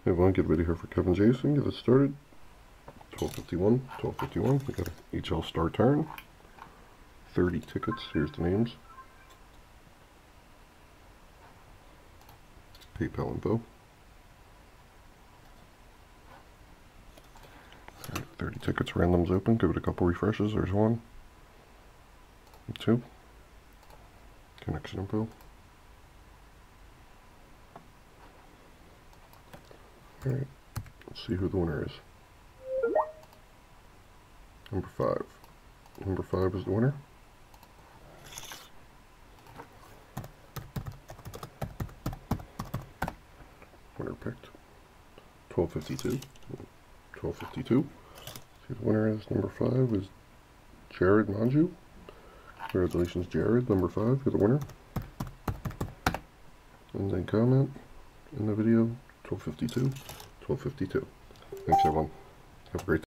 Hey everyone, get ready here for Kevin Jason. Get it started. 12:51. 12:51. We got an HL Star Tern. 30 tickets. Here's the names. PayPal info. Alright, 30 tickets. Randoms open. Give it a couple refreshes. There's one. Two. Connection info. Alright, let's see who the winner is. Number 5. Number 5 is the winner. Winner picked. 12:52. 12:52. See, the winner is number 5 is Jared Manju. Congratulations, Jared. Number 5, you're the winner. And then comment in the video. 12:52. 12:52. Thanks everyone. Have a great day.